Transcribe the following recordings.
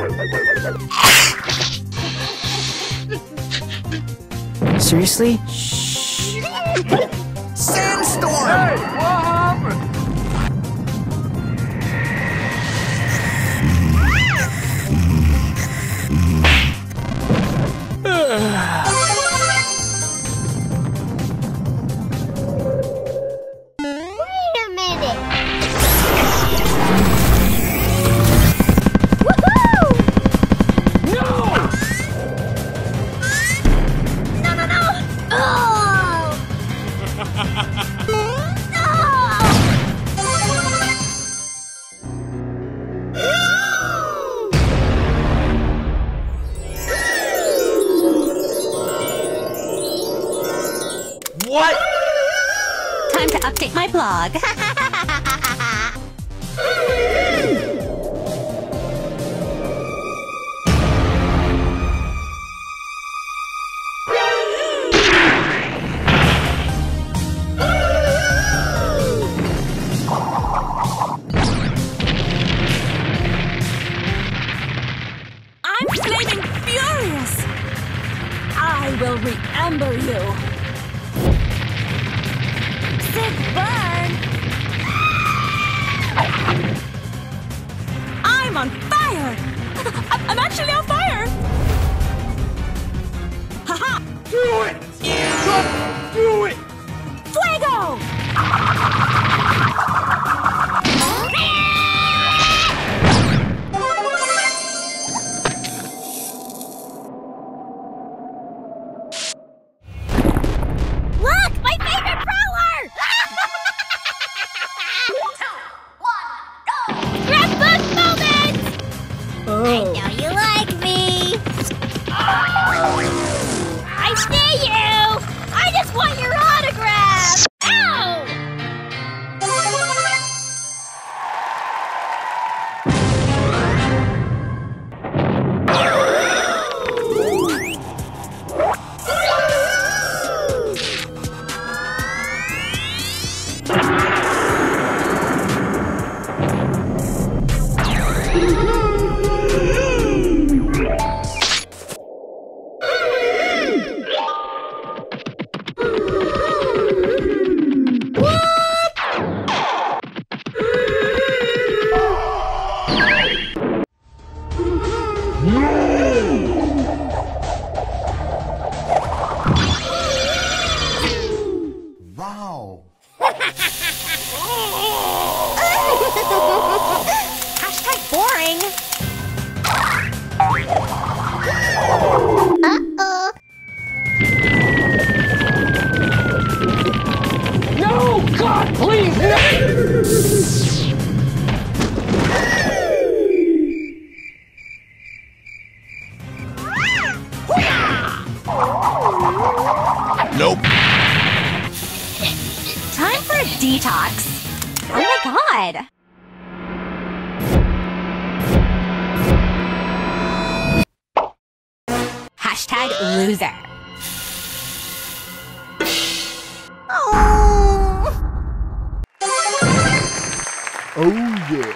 Seriously? Shh. Sandstorm! Hey, what happened? Wait a minute. What? Time to update my blog. I'm flaming furious! I will remember you! Sick burn! I'm on fire! I'm actually on fire! Haha! Do it! Just do it! Fuego! Look, my favorite brawler! 2, 1, go! Scrapbook moment! I know you like me. I see you! I just want your autograph! Ow! Wow. Hashtag boring. Uh-oh. No! God, please, no! Nope. Time for a detox. Oh my god. Hashtag loser. Oh. Oh yeah.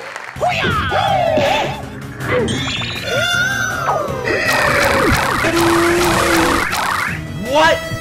What?